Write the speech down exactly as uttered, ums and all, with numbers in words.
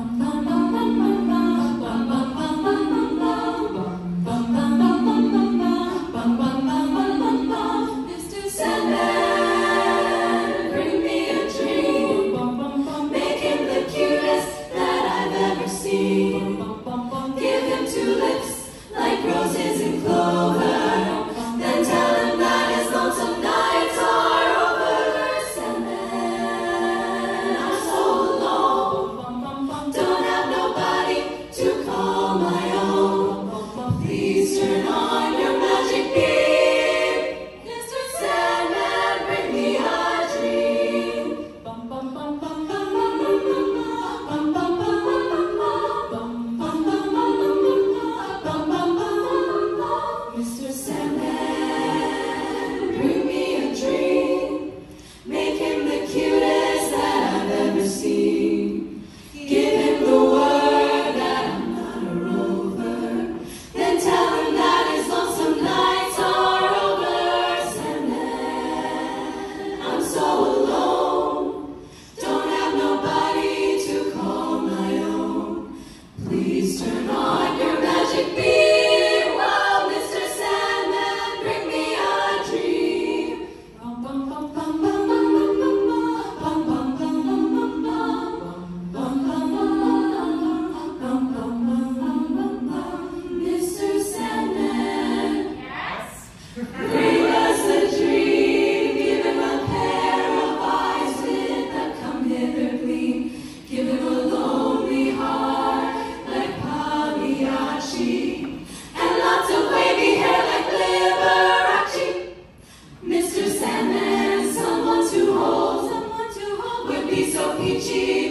Mister Sandman, bring me a dream. Make him the cutest that I've ever seen. Give him tulips like roses and clover. Then tell him that his lonesome nights are over. Sandman, I'm so alone. Don't have nobody to call my own. Please turn on your magic beam. Mister Sandman, bring me a dream. Mister Sandman, bring me a dream. Make him the cutest that I've ever seen. Give him the word that I'm not a rover. Then tell him that his lonesome nights are over. Sandman, I'm so alone. Don't have nobody to call my own. Please turn on your magic beam. Wow, Mister Sandman, bring me a dream. Mister Sandman, yes? Bring us a dream. Give him a pair of eyes with that come hither gleam. Give him a lonely heart like Pagliacci, and lots of wavy hair like Liberace. Mister Sandman, someone to hold, someone to hold would be so peachy.